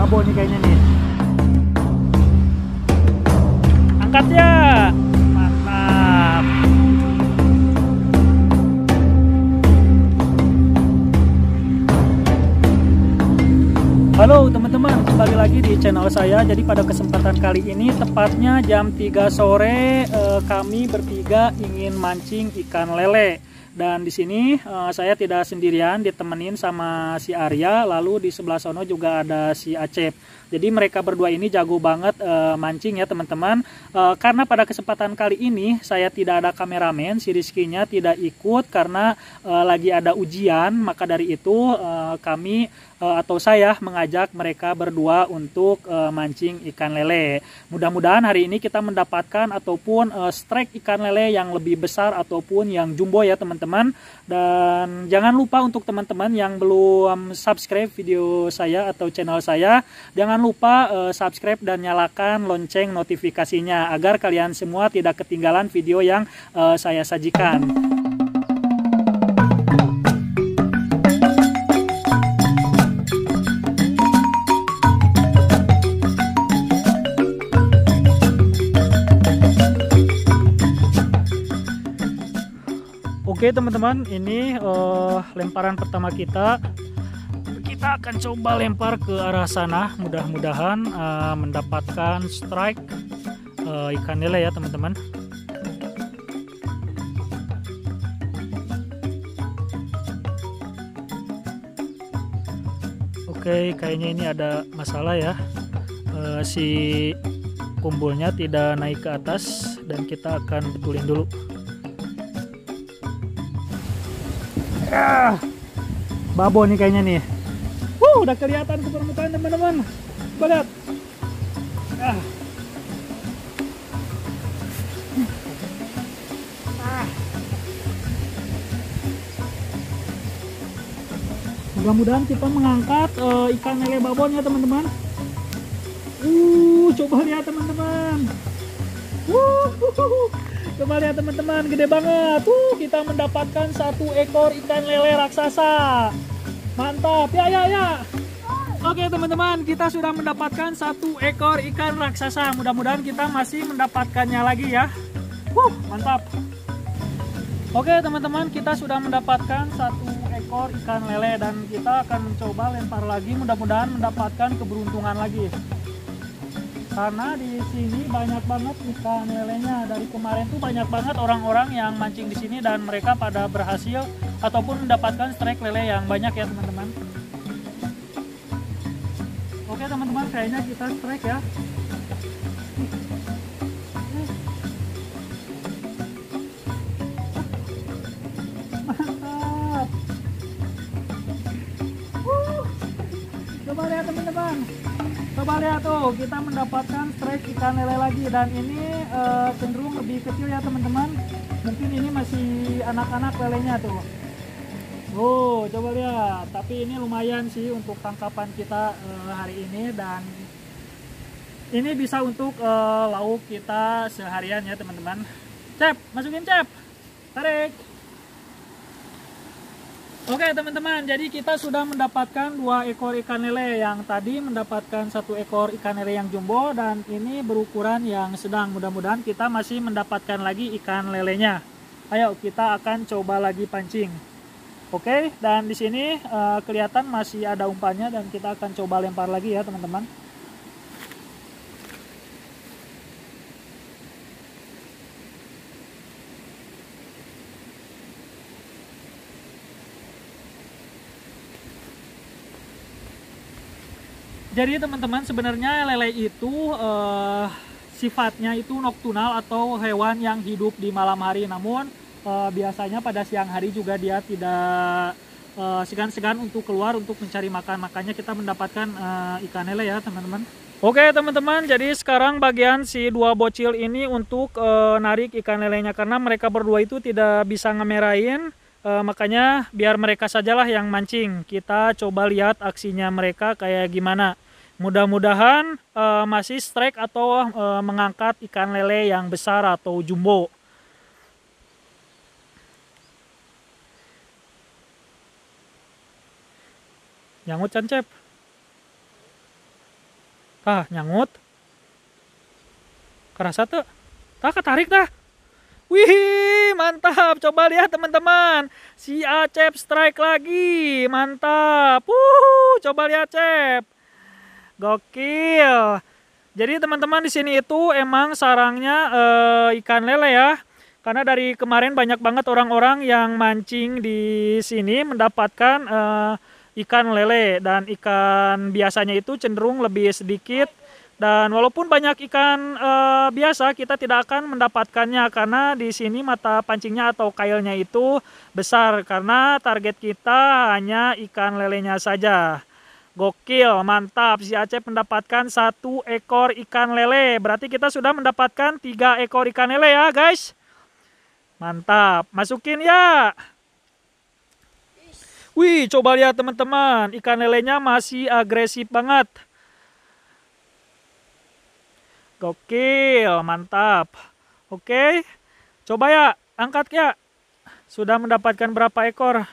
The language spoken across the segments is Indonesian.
babo nih kayaknya nih. Angkat ya. Mantap. Halo teman-teman, kembali lagi di channel saya. Jadi pada kesempatan kali ini tepatnya jam 3 sore kami bertiga ingin mancing ikan lele. Dan di sini saya tidak sendirian, ditemenin sama si Arya, lalu di sebelah sono juga ada si Acep. Jadi mereka berdua ini jago banget mancing ya teman-teman. Karena pada kesempatan kali ini saya tidak ada kameramen, si Rizky-nya tidak ikut karena lagi ada ujian. Maka dari itu kami atau saya mengajak mereka berdua untuk mancing ikan lele. Mudah-mudahan hari ini kita mendapatkan ataupun strike ikan lele yang lebih besar ataupun yang jumbo ya teman-teman. Dan jangan lupa untuk teman-teman yang belum subscribe video saya atau channel saya, jangan lupa subscribe dan nyalakan lonceng notifikasinya agar kalian semua tidak ketinggalan video yang saya sajikan. Oke teman-teman, ini lemparan pertama kita. Kita akan coba lempar ke arah sana. Mudah-mudahan mendapatkan strike ikan lele ya teman-teman. Oke, kayaknya ini ada masalah ya. Si kumbulnya tidak naik ke atas dan kita akan betulin dulu. Babo nih kayaknya nih. Udah kelihatan ke permukaan teman-teman. Coba lihat. Mudah-mudahan kita mengangkat ikan lele babon ya teman-teman. Coba lihat teman-teman. Coba lihat teman-teman, gede banget. Kita mendapatkan satu ekor ikan lele raksasa. Mantap. Ya. Oke teman-teman, kita sudah mendapatkan satu ekor ikan raksasa. Mudah-mudahan kita masih mendapatkannya lagi ya. Mantap. Oke teman-teman, kita sudah mendapatkan satu ekor ikan lele dan kita akan mencoba lempar lagi. Mudah-mudahan mendapatkan keberuntungan lagi. Karena di sini banyak banget ikan lelenya. Dari kemarin tuh banyak banget orang-orang yang mancing di sini dan mereka pada berhasil ataupun mendapatkan strike lele yang banyak ya teman-teman. Oke teman-teman, kayaknya kita strike ya. Mantap. Coba lihat teman-teman. Coba lihat tuh, kita mendapatkan strike ikan lele lagi dan ini cenderung lebih kecil ya teman-teman. Mungkin ini masih anak-anak lelenya tuh. Coba lihat. Tapi ini lumayan sih untuk tangkapan kita hari ini dan ini bisa untuk lauk kita seharian ya teman-teman. Cep, masukin Cep. Tarik. Oke teman-teman, jadi kita sudah mendapatkan 2 ekor ikan lele. Yang tadi mendapatkan 1 ekor ikan lele yang jumbo dan ini berukuran yang sedang. Mudah-mudahan kita masih mendapatkan lagi ikan lelenya. Ayo kita akan coba lagi pancing. Oke, dan di sini kelihatan masih ada umpannya dan kita akan coba lempar lagi ya teman-teman. Jadi teman-teman, sebenarnya lele itu sifatnya itu nokturnal atau hewan yang hidup di malam hari. Namun biasanya pada siang hari juga dia tidak segan-segan untuk keluar untuk mencari makan. Makanya kita mendapatkan ikan lele ya teman-teman. Oke teman-teman, jadi sekarang bagian si 2 bocil ini untuk narik ikan lelenya. Karena mereka berdua itu tidak bisa ngemerain. Makanya biar mereka sajalah yang mancing. Kita coba lihat aksinya mereka kayak gimana. Mudah-mudahan masih strike atau mengangkat ikan lele yang besar atau jumbo. Nyangut Cancep. Tah nyangut. Kerasa tuh. Tah ketarik tah. Wih, mantap. Coba lihat teman-teman. Si Acep strike lagi. Mantap. Coba lihat Cep. Gokil. Jadi teman-teman di sini itu emang sarangnya ikan lele ya. Karena dari kemarin banyak banget orang-orang yang mancing di sini mendapatkan ikan lele, dan ikan biasanya itu cenderung lebih sedikit. Dan walaupun banyak ikan biasa, kita tidak akan mendapatkannya karena di sini mata pancingnya atau kailnya itu besar, karena target kita hanya ikan lelenya saja. Gokil, mantap. Si Acep mendapatkan 1 ekor ikan lele. Berarti kita sudah mendapatkan 3 ekor ikan lele ya guys. Mantap, masukin ya. Wih, coba lihat teman-teman, ikan lelenya masih agresif banget. Gokil, mantap. Oke, coba ya, angkat ya. Sudah mendapatkan berapa ekor?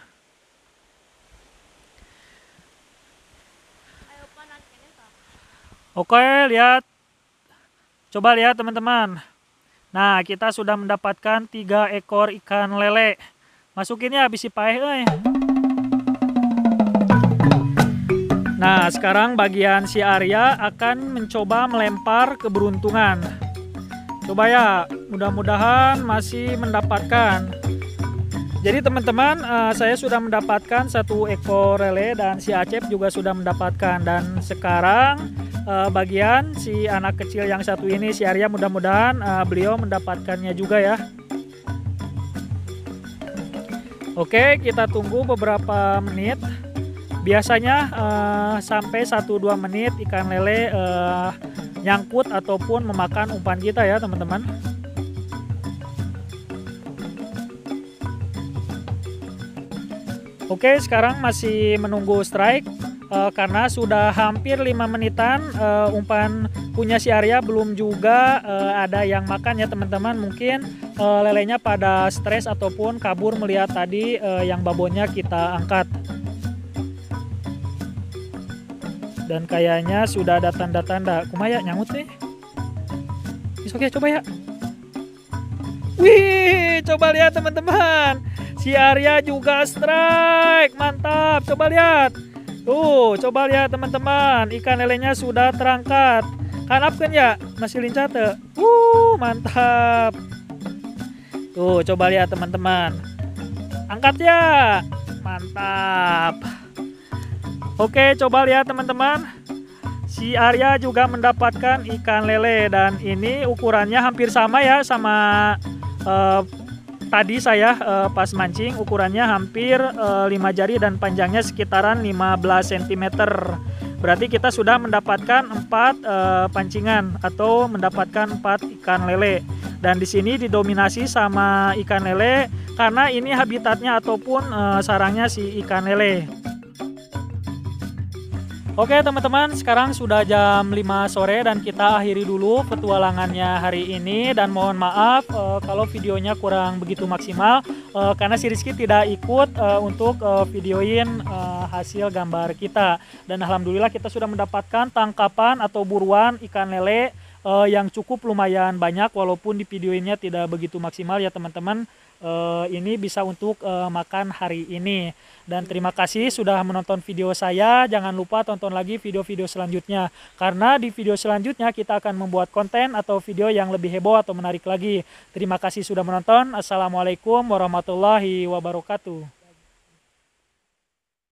Oke, lihat. Coba lihat teman-teman. Nah, kita sudah mendapatkan 3 ekor ikan lele. Masukinnya habis paeh euy. Nah, sekarang bagian si Arya akan mencoba melempar keberuntungan. Coba ya, mudah-mudahan masih mendapatkan. Jadi teman-teman, saya sudah mendapatkan 1 ekor lele dan si Acep juga sudah mendapatkan. Dan sekarang bagian si anak kecil yang satu ini, si Arya, mudah-mudahan beliau mendapatkannya juga ya. Oke, kita tunggu beberapa menit. Biasanya sampai 1-2 menit ikan lele nyangkut ataupun memakan umpan kita ya teman-teman. Oke, sekarang masih menunggu strike karena sudah hampir 5 menitan umpan punya si Arya belum juga ada yang makan ya teman-teman. Mungkin lelenya pada stres ataupun kabur melihat tadi yang babonnya kita angkat. Dan kayaknya sudah ada tanda-tanda. Kumaya nyangut nih. Oke, coba ya. Wih, coba lihat teman-teman. Si Arya juga strike. Mantap, coba lihat. Tuh, coba lihat teman-teman. Ikan lelenya sudah terangkat. Kanapkan ya, masih lincah tuh. Mantap. Tuh, coba lihat teman-teman. Angkat ya. Mantap. Oke, coba lihat teman-teman. Si Arya juga mendapatkan ikan lele dan ini ukurannya hampir sama ya sama tadi saya pas mancing. Ukurannya hampir 5 jari dan panjangnya sekitaran 15 cm. Berarti kita sudah mendapatkan 4 pancingan atau mendapatkan 4 ikan lele. Dan di sini didominasi sama ikan lele karena ini habitatnya ataupun sarangnya si ikan lele. Oke teman-teman, sekarang sudah jam 5 sore dan kita akhiri dulu petualangannya hari ini. Dan mohon maaf kalau videonya kurang begitu maksimal karena si Rizky tidak ikut untuk videoin hasil gambar kita. Dan alhamdulillah kita sudah mendapatkan tangkapan atau buruan ikan lele yang cukup lumayan banyak, walaupun di videonya tidak begitu maksimal ya teman-teman. Ini bisa untuk makan hari ini. Dan terima kasih sudah menonton video saya. Jangan lupa tonton lagi video-video selanjutnya, karena di video selanjutnya kita akan membuat konten atau video yang lebih heboh atau menarik lagi. Terima kasih sudah menonton. Assalamualaikum warahmatullahi wabarakatuh.